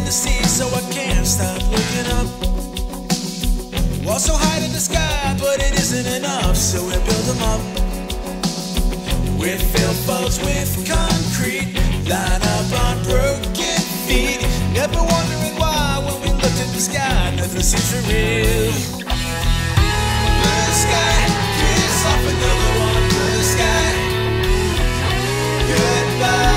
the sea, so I can't stop looking up. Walls so high in the sky, but it isn't enough, so we build them up. We fill boats with concrete, line up on broken feet. Never wondering why when we looked at the sky, nothing seems for real. Blue sky, kiss off another one. Blue sky, goodbye.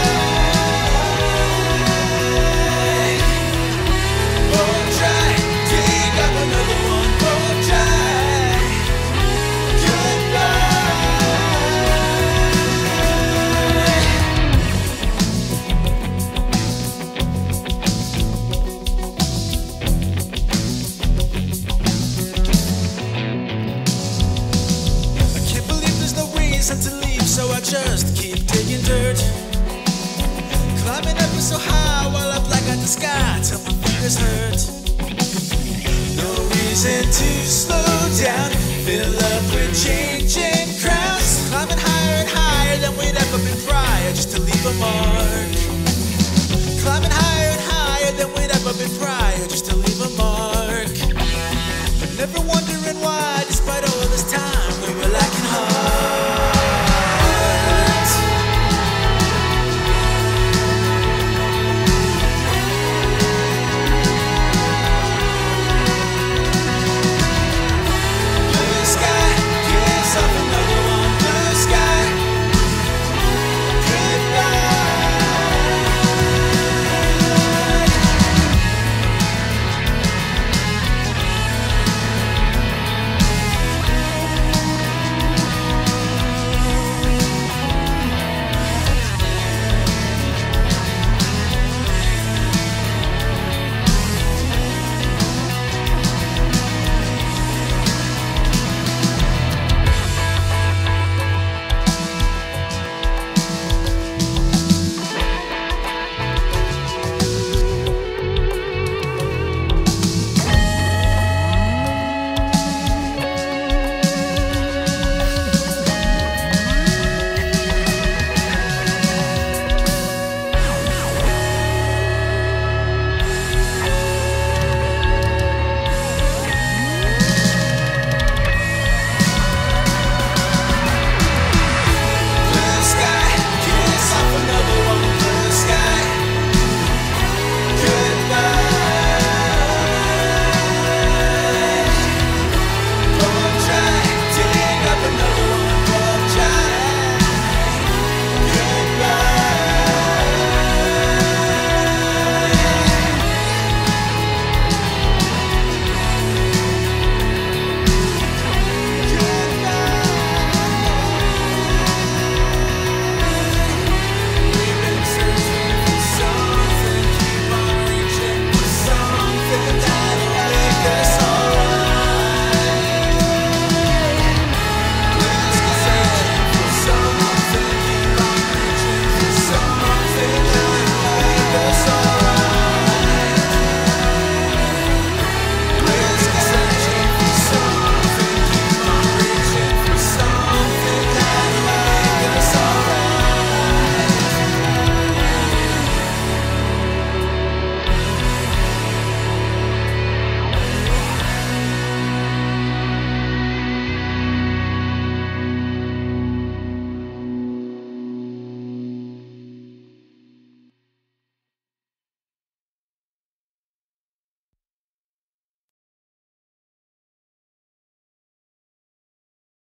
To leave, so I just keep digging dirt, climbing up so high while I black out the sky till my fingers hurt. No reason to slow down, fill up with changing crowds, climbing higher and higher than we'd ever been prior, just to leave a mark.